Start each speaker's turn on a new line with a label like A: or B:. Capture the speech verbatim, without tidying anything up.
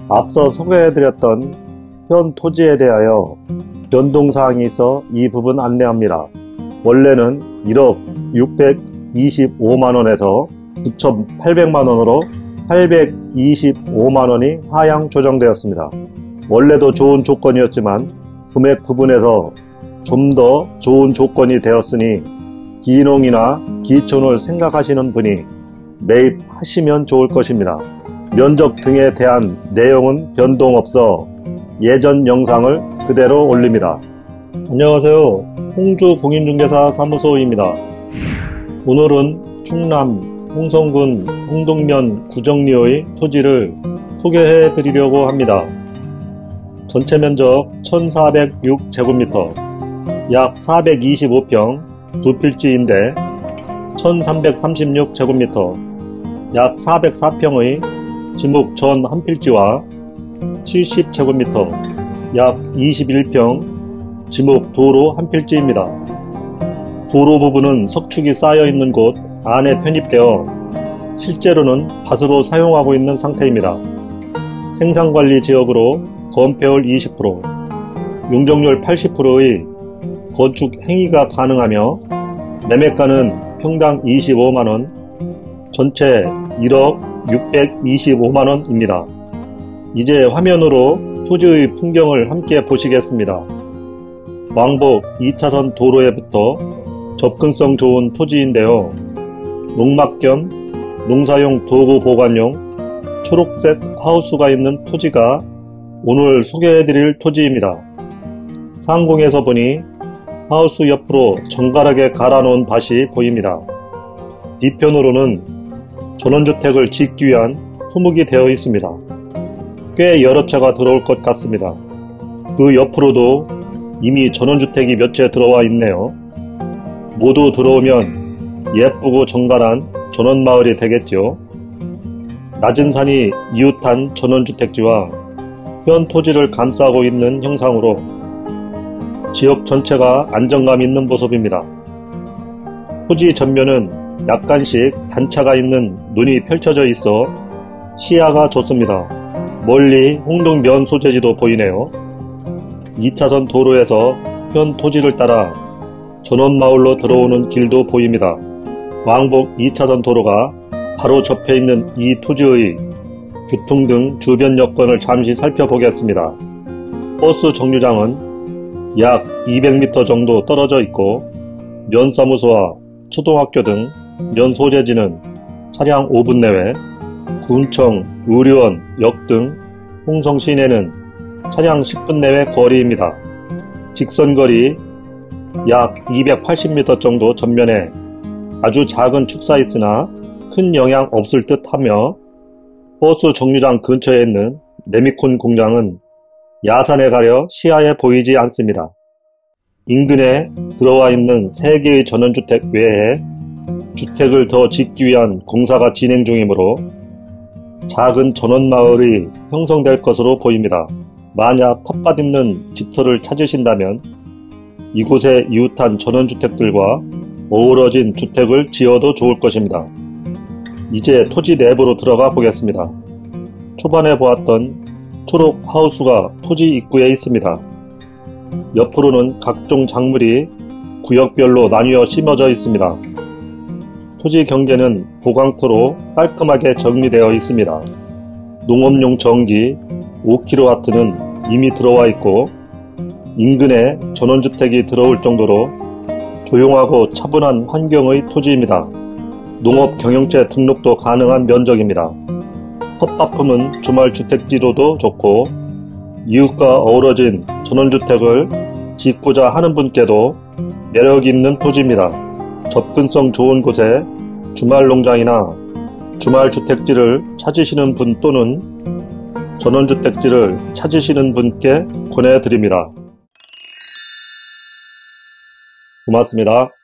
A: 앞서 소개해드렸던 현 토지에 대하여 변동사항이 있어 이 부분 안내합니다. 원래는 일억 육백이십오만 원에서 구천팔백만 원으로 팔백이십오만 원이 하향 조정되었습니다. 원래도 좋은 조건이었지만 금액 부분에서 좀 더 좋은 조건이 되었으니 기농이나 기촌을 생각하시는 분이 매입하시면 좋을 것입니다. 면적 등에 대한 내용은 변동 없어 예전 영상을 그대로 올립니다. 안녕하세요. 홍주 공인중개사 사무소입니다. 오늘은 충남 홍성군 홍동면 구정리의 토지를 소개해 드리려고 합니다. 전체 면적 천사백육 제곱미터, 약 사백이십오 평 두 필지인데 천삼백삼십육 제곱미터, 약 사백사 평의 지목 전 한 필지와 칠십 제곱미터, 약 이십일 평 지목 도로 한 필지입니다. 도로 부분은 석축이 쌓여있는 곳 안에 편입되어 실제로는 밭으로 사용하고 있는 상태입니다. 생산관리 지역으로 건폐율 이십 퍼센트, 용적률 팔십 퍼센트의 건축 행위가 가능하며 매매가는 평당 이십오만 원, 전체 일억 육백이십오만 원입니다. 이제 화면으로 토지의 풍경을 함께 보시겠습니다. 왕복 이 차선 도로에부터 접근성 좋은 토지인데요. 농막 겸 농사용 도구 보관용 초록색 하우스가 있는 토지가 오늘 소개해드릴 토지입니다. 상공에서 보니 하우스 옆으로 정갈하게 갈아놓은 밭이 보입니다. 뒤편으로는 전원주택을 짓기 위한 토목이 되어 있습니다. 꽤 여러 채가 들어올 것 같습니다. 그 옆으로도 이미 전원주택이 몇 채 들어와 있네요. 모두 들어오면 예쁘고 정갈한 전원마을이 되겠죠. 낮은 산이 이웃한 전원주택지와 현 토지를 감싸고 있는 형상으로 지역 전체가 안정감 있는 모습입니다. 토지 전면은 약간씩 단차가 있는 눈이 펼쳐져 있어 시야가 좋습니다. 멀리 홍동면 소재지도 보이네요. 이 차선 도로에서 현 토지를 따라 전원마을로 들어오는 길도 보입니다. 왕복 이 차선 도로가 바로 접해 있는 이 토지의 교통 등 주변 여건을 잠시 살펴보겠습니다. 버스 정류장은 약 이백 미터 정도 떨어져 있고 면사무소와 초등학교 등 면 소재지는 차량 오 분 내외, 군청, 의료원, 역 등 홍성 시내는 차량 십 분 내외 거리입니다. 직선거리 약 이백팔십 미터 정도 전면에 아주 작은 축사 있으나 큰 영향 없을 듯 하며 버스 정류장 근처에 있는 레미콘 공장은 야산에 가려 시야에 보이지 않습니다. 인근에 들어와 있는 세 개의 전원주택 외에 주택을 더 짓기 위한 공사가 진행 중이므로 작은 전원마을이 형성될 것으로 보입니다. 만약 텃밭 있는 집터를 찾으신다면 이곳에 이웃한 전원주택들과 어우러진 주택을 지어도 좋을 것입니다. 이제 토지 내부로 들어가 보겠습니다. 초반에 보았던 초록 하우스가 토지 입구에 있습니다. 옆으로는 각종 작물이 구역별로 나뉘어 심어져 있습니다. 토지 경계는 보강토로 깔끔하게 정리되어 있습니다. 농업용 전기 오 킬로와트는 이미 들어와 있고 인근에 전원주택이 들어올 정도로 조용하고 차분한 환경의 토지입니다. 농업경영체 등록도 가능한 면적입니다. 텃밭품은 주말주택지로도 좋고 이웃과 어우러진 전원주택을 짓고자 하는 분께도 매력있는 토지입니다. 접근성 좋은 곳에 주말농장이나 주말주택지를 찾으시는 분 또는 전원주택지를 찾으시는 분께 권해드립니다. 고맙습니다.